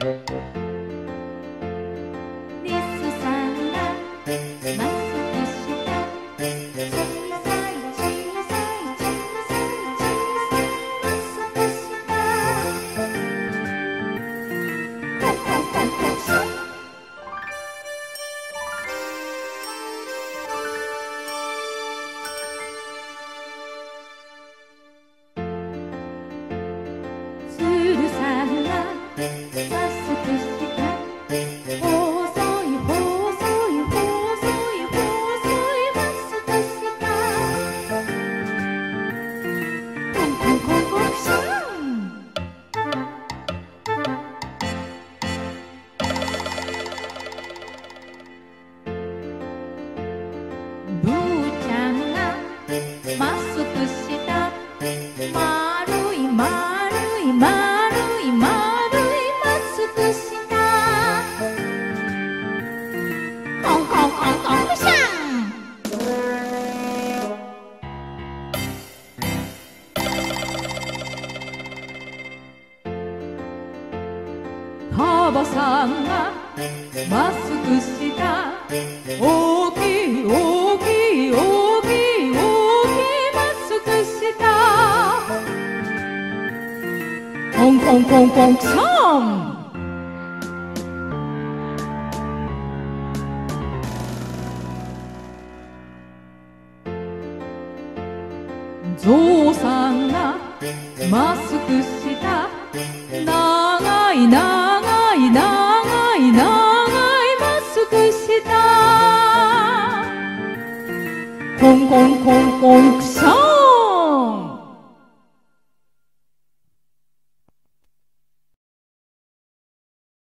リスさんがマスクした小さい小さい小さい小さいマスクしたコンコンコンコンション鶴さんがマスクした細い細い細い細いマスクしたコンコンコンコンションブーちゃんがマスクした丸い丸い丸い丸いマスクしたコンコンコンコンクシャンカバさんがマスクした大きい大きい大きい大きいマスクしたコンコンコンコンクションゾウさんがマスクした長い長い長い長いマスクしたコンコンコンコンクション